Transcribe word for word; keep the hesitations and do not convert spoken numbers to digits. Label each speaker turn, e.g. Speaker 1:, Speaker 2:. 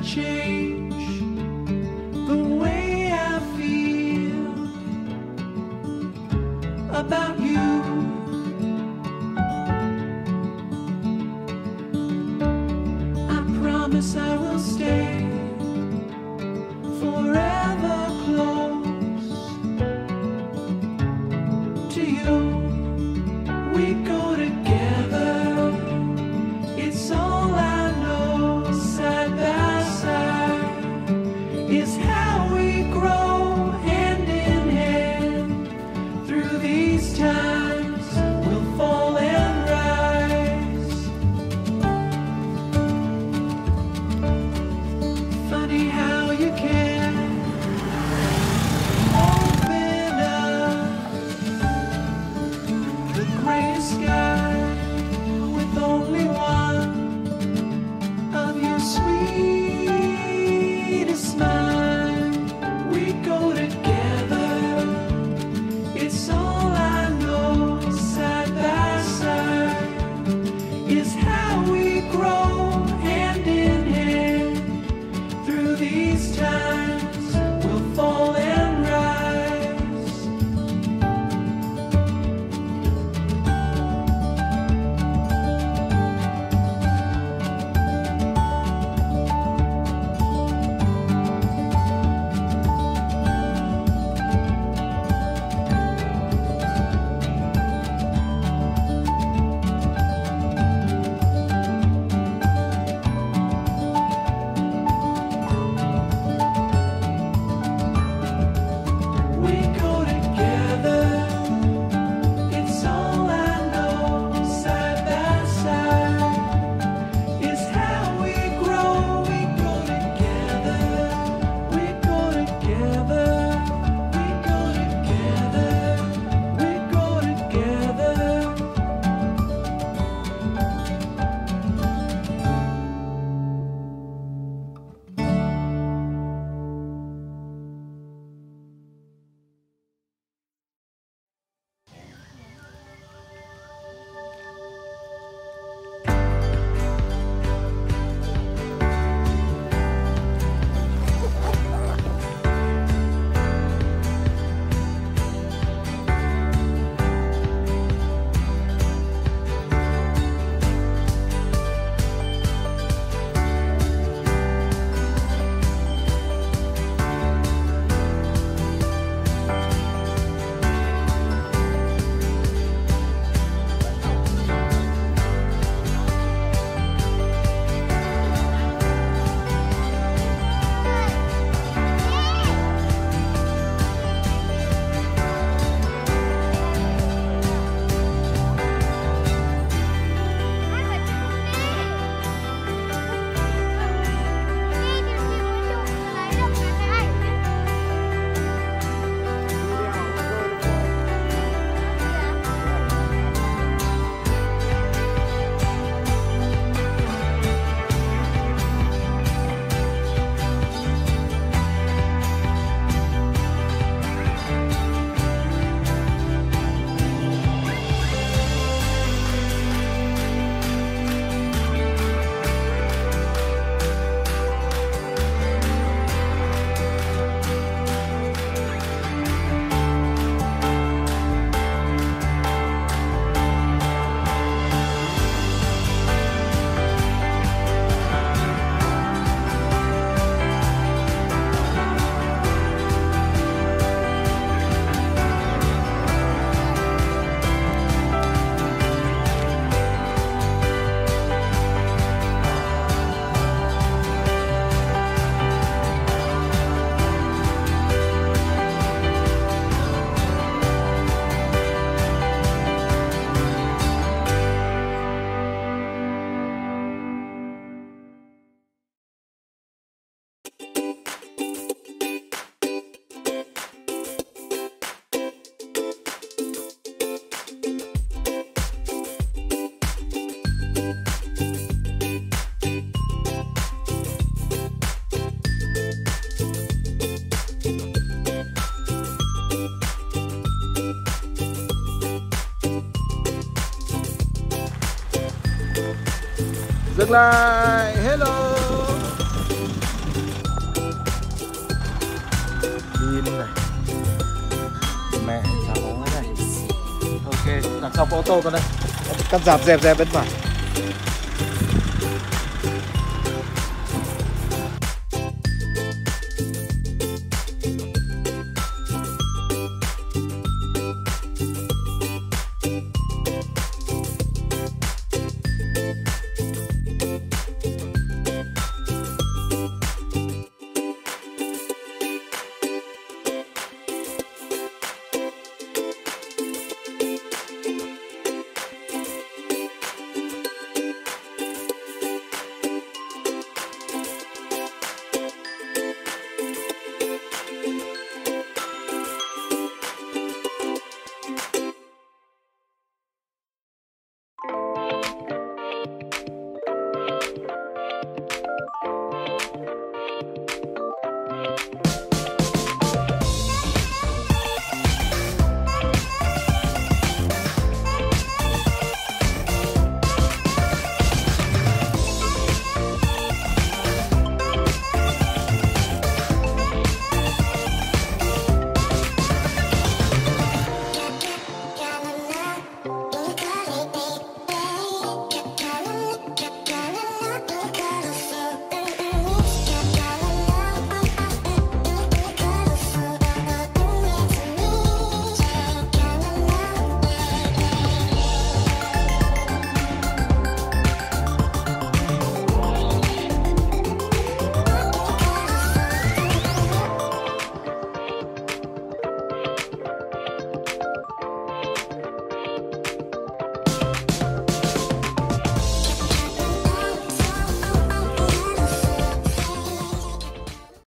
Speaker 1: change the way I feel about you. I promise I will stay forever close to you. We go together, it's all I know. Side by side is how we grow, hand in hand through these times. We'll fall and rise. Funny how you can open up the gray sky with only one of your sweetest smile. We go together, it's all I know. Side by side is how we grow, hand in hand through these times. We'll fall and rise. We go together, it's all I know. Side by side is how we grow. We go together, we go together, we go together, we go together.
Speaker 2: Dừng lại, hello. Linh này, mẹ cháu này. Ok, đằng sau có ô tô con đây. Căn dạp dẹp dẹp bên phải.